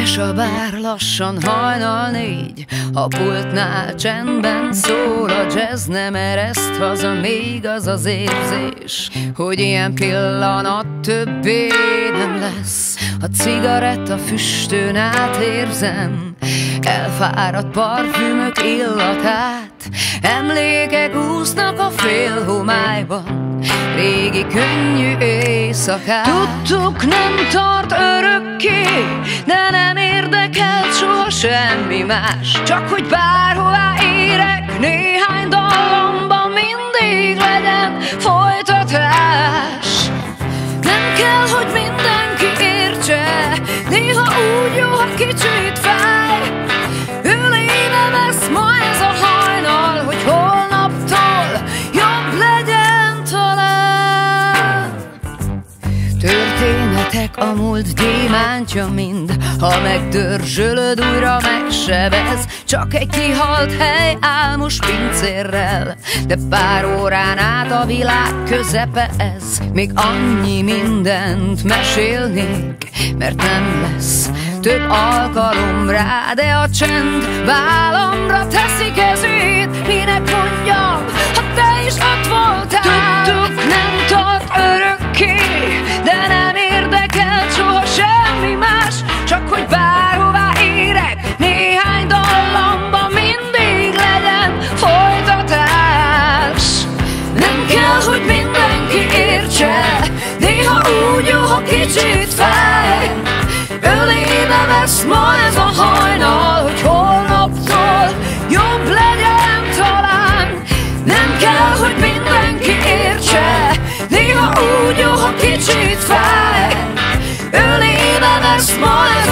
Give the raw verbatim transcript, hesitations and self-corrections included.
Üres a bár, lassan hajnal négy, a pultnál csendben szól a jazz. Nem ereszt haza még az az érzés, hogy ilyen pillanat többé nem lesz. A cigaretta füstön átérzem elfáradt parfümök illatát. Emlékek úsznak a félhomályban, régi könnyű éjszakát. Tudtuk, nem tart örökké, de nem érdekelt soha semmi más. Csak hogy bárhová érek, néhány dallamban mindig legyen folytatás. Nem kell, hogy mindenki értse, néha úgy jó, ha kicsit fáj. Ölébe vesz ma ez a hajnal, hogy holnaptól jobb legyen talán. Történetek a múlt gyémántja mind, ha megdörzsölöd újra megsebez. Csak egy kihalt hely álmos pincérrel, de pár órán át a világ közepe ez. Még annyi mindent mesélnék, mert nem lesz több alkalom rá, de a csend vállamra teszi kezét. Minek mondjam, ha te is ott voltál. Tudtuk, nem tart örökké, de nem érdekel soha semmi más. Csak hogy bárhová érek, néhány dallamban mindig legyen folytatás. Nem kell, hogy mindenki értse, néha úgy jó, ha kicsit fáj. Ölébe vesz ma ez a hajnal, hogy holnaptól jobb legyen talán. Nem kell, hogy mindenki értse, néha úgy jó, ha kicsit fáj. Ölébe vesz ma ez